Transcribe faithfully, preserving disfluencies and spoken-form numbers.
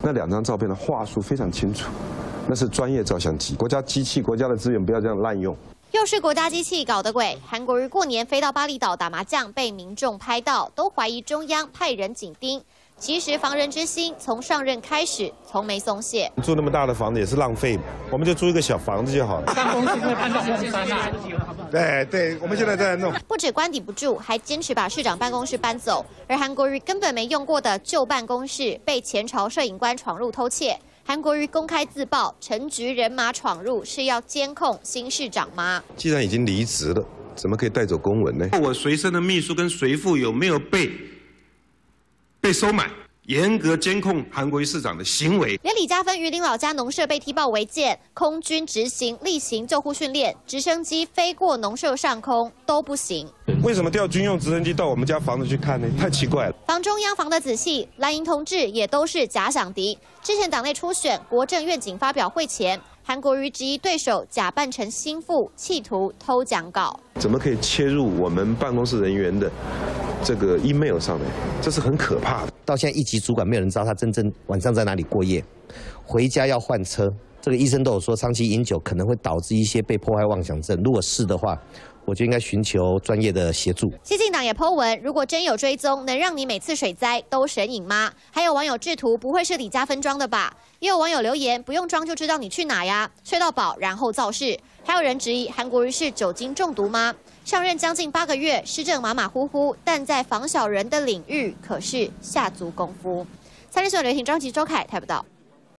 那两张照片的画术非常清楚，那是专业照相机，国家机器、国家的资源不要这样滥用。 又是国家机器搞的鬼！韩国瑜过年飞到巴厘岛打麻将，被民众拍到，都怀疑中央派人紧盯。其实防人之心从上任开始从没松懈。 住那么大的房子也是浪费，我们就租一个小房子就好了。 办公室会搬到后山啊？ 对对，我们现在在弄。 不止官邸不住，还坚持把市长办公室搬走。而韩国瑜根本没用过的旧办公室，被前朝摄影官闯入偷窃。 韩国瑜公开自曝，陈局人马闯入是要监控新市长吗？ 既然已经离职了，怎么可以带走公文呢？ 我随身的秘书跟随扈有没有被被收买？严格监控韩国瑜市长的行为。 连李嘉芬榆林老家农舍被踢爆违建，空军执行例行救护训练，直升机飞过农舍上空都不行。 为什么调军用直升机到我们家房子去看呢？太奇怪了。 防中央防得仔细，蓝营同志也都是假想敌。之前党内初选，国政愿景发表会前，韩国瑜质疑对手假扮成心腹，企图偷讲稿。 怎么可以切入我们办公室人员的这个 email 上面？这是很可怕的。 到现在一级主管没有人知道他真正晚上在哪里过夜，回家要换车。这个医生都有说，长期饮酒可能会导致一些被迫害妄想症。如果是的话， 我就应该寻求专业的协助。 西进党也po文，如果真有追踪，能让你每次水灾都神隐吗？还有网友制图，不会是李嘉芬装的吧？也有网友留言，不用装就知道你去哪呀，睡到饱然后造势。还有人质疑韩国瑜是酒精中毒吗？上任将近八个月，施政马马虎虎，但在防小人的领域可是下足功夫。三立新闻刘婷、张琪、周凯台报道。